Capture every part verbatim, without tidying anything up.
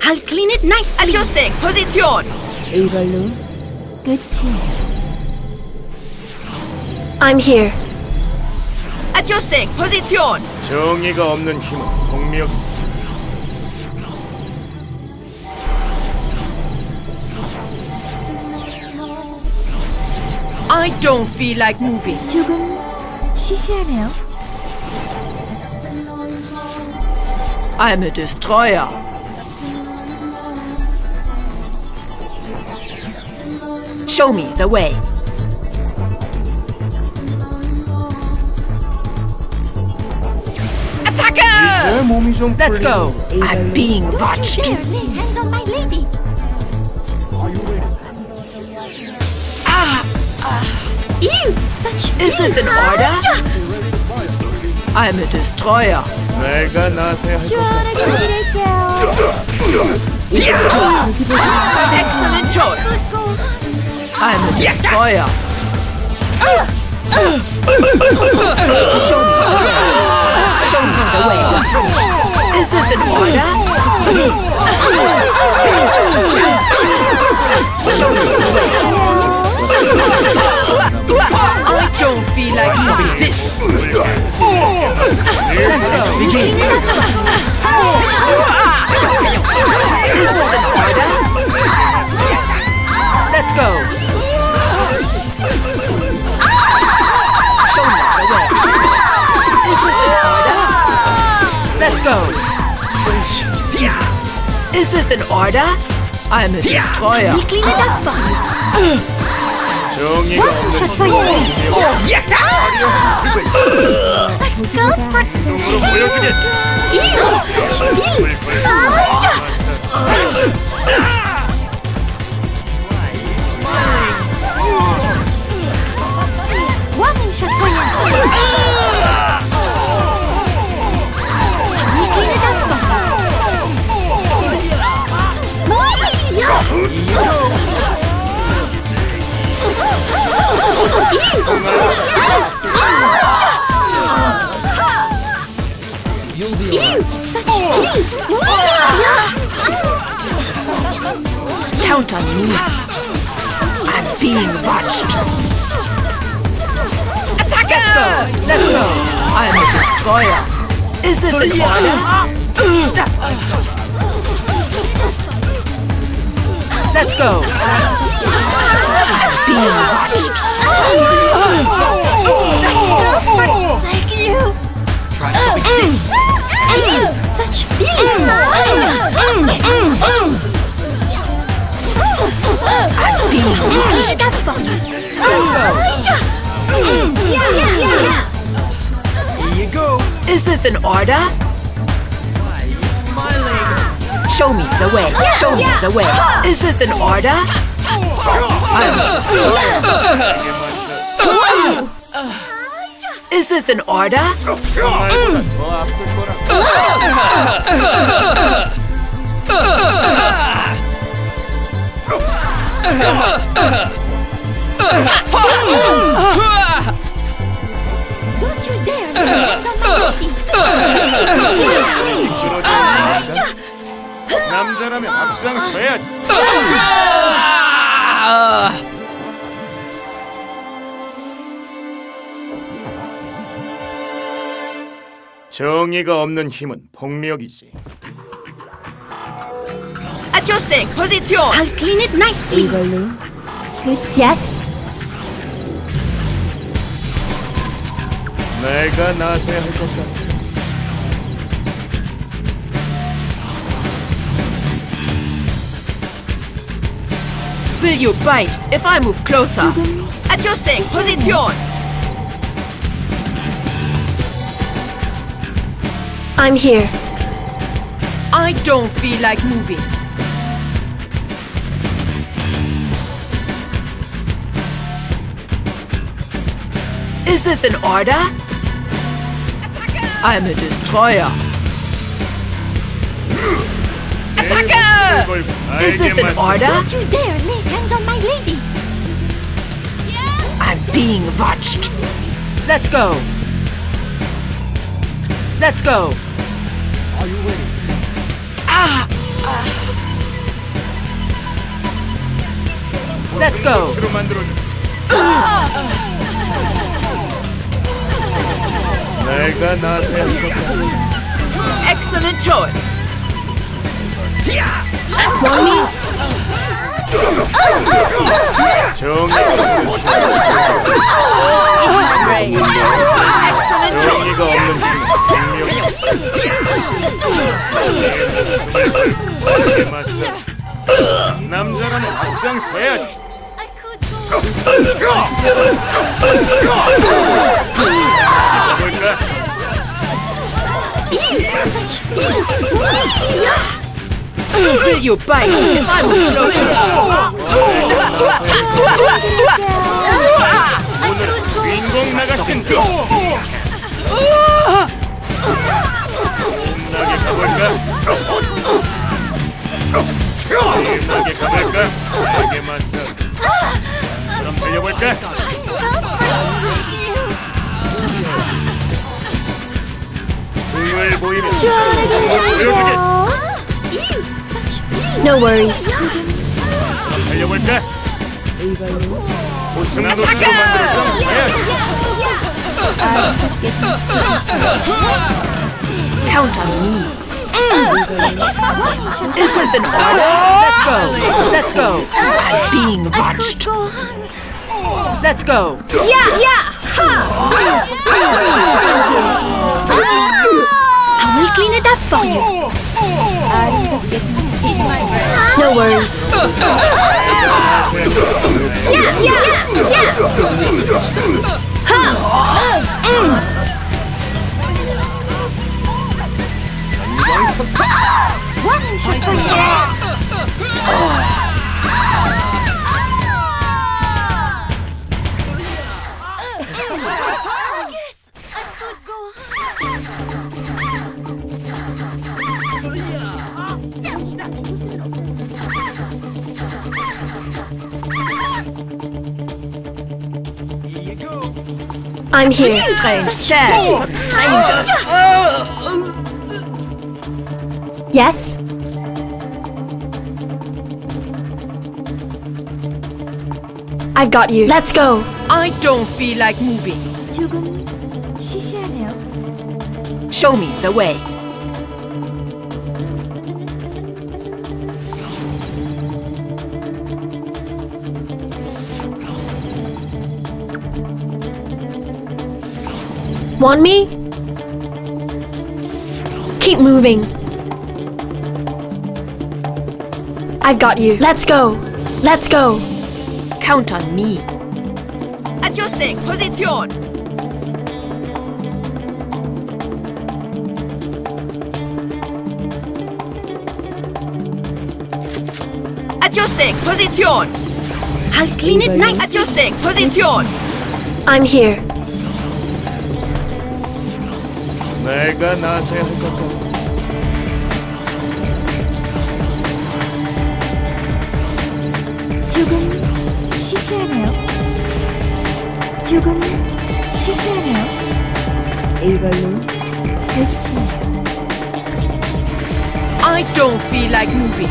I'll clean it nicely. Adjusting position. 이걸로 끝이에요. I'm here. Adjusting position. 정의가 없는 힘은 폭력. I don't feel like moving. 조금 시시하네요. I'm a destroyer. Show me the way. Attacker! 몸이 좀 Let's go. I'm being watched. Hands on my lady. Ew, such Is this an order? I'm a destroyer. 내가 나서야 할 것. 시원하게 드릴게요. Excellent choice. I'm a destroyer. Show me the way. Show me the way. Is this an order? Show me the way. I don't feel like doing this. Let's begin. Is this an order? Let's go. Show me the way. Is this an order? Let's go. Is this an order? I'm a destroyer. We'll clean it up for you. 정의가 없는 Shot for you. Go for 힘으로 보여주겠어. Ew, such filth. One shot for you. We'll clean it up for you. Ew, such filth! Count on me. I'm being watched. Attacker! Let's go. I'm a destroyer. Is this an order? Let's go. I'm being watched. Thank you! Try something this. Ew, such filth! I'm being watched. Clean it up for you. Let's go. Yeah, yeah, yeah. Here you go. Is this an order? Why are you smiling? Show me the way. Show me the way. Is this an order? I'm a destroyer. Is this an order? 말보다 더 아플 거라. Don't you dare lay hands on my lady. 쓰러지는 남자라면 앞장서야지. 정의가 없는 힘은 폭력이지. Adjusting position. I'll clean it nicely. 이걸로 끝. Yes. 내가 나서야 할 것 같아. Will you bite if I move closer? Adjusting position. I'm here. I don't feel like moving. Is this an order? I'm a destroyer. Attacker! Is this an order? Don't you dare lay hands on my lady. I'm being watched. Let's go. Let's go. Are you ready? Ah! ah. Let's go. 수로 만들어줘. 내가 나서야 할 것 같아. Excellent choice. Want me? 정의, Excellent choice. 정의가 없는 분명히 맞서. 남자라면 앞장서야지. 가볼까? Will you bite if I'm closer? 오늘 주인공 나가신다. 신나게 가볼까? 신나게 가볼까? 나게 맞서. 처럼 달려볼까? 등을 보이면 보여주겠어. No worries. 달려볼까? 우승도 수로 만들어서 서야지. Count on me. This is an order. Let's go. Let's go. I'm being watched. Let's go. Yeah, yeah. I will clean it up for you. No worries. Yeah, yeah, yeah. One shot for you. I'm here. Strange stare from strangers. Yes? I've got you. Let's go. I don't feel like moving. 조금 시시하네요. Show me the way. Want me? Keep moving. I've got you. Let's go. Let's go. Count on me. Adjusting position. Adjusting position. I'll clean it nice. Adjusting position. I'm here. 내가 나서야 할 것 같아. 조금 시시하네요. 조금 시시하네요. 이걸로 끝이에요. I don't feel like moving.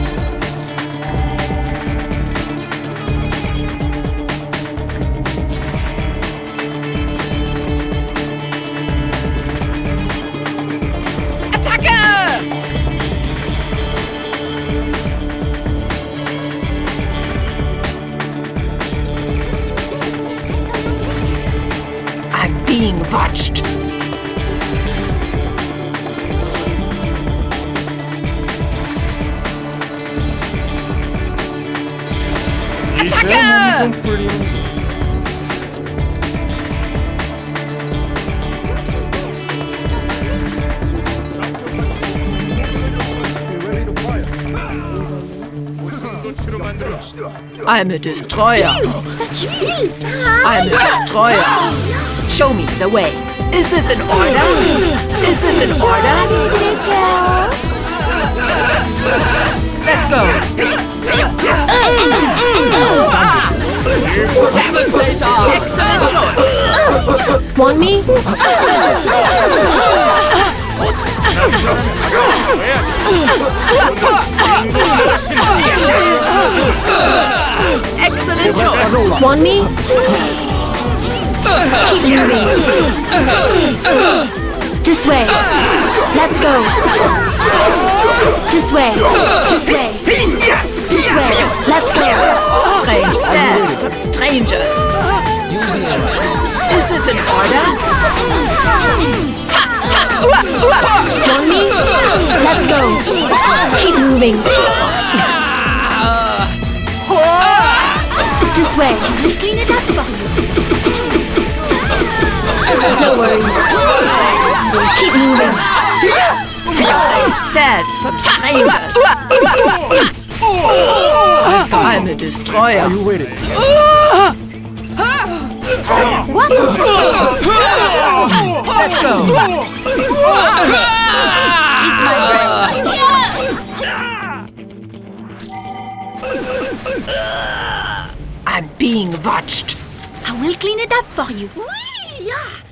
Being watched. 이제 몸 좀 풀리는. 우승도 치로 만들어. I'm a destroyer. Such feels. I'm a destroyer. Show me the way. Is this an order? Is this an order? Let's go. Devastator. Excellent choice. Want me? Excellent choice. Want me? Keep moving. This way. Let's go. This way. This way. This way. Let's go. Strange stares from strangers. Is this an order? Want me? Let's go. Keep moving. This way. We'll clean it up for you. No worries. Keep moving. Strange stares from strangers. I'm a destroyer. Are you waiting? What? Let's go. Eat my brain. I'm being watched. I will clean it up for you. Whee! Yeah.